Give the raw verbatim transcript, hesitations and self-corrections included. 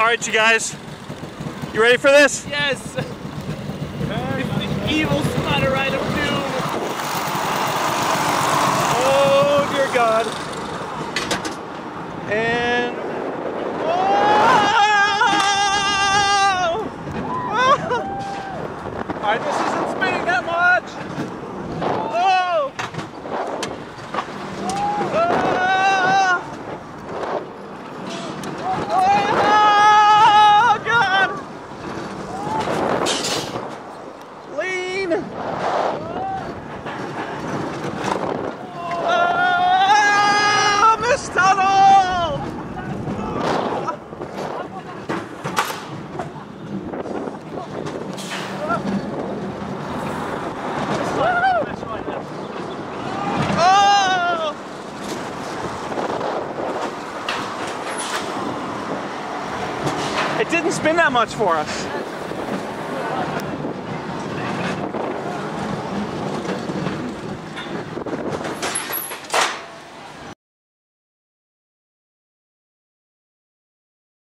Alright, you guys. You ready for this? Yes! The evil spider ride of doom! Oh, dear God. And... Oh! Oh! Alright, this isn't spinning that much. Oh! Oh, God! Lean! Oh, missed tunnel! Oh! It didn't spin that much for us.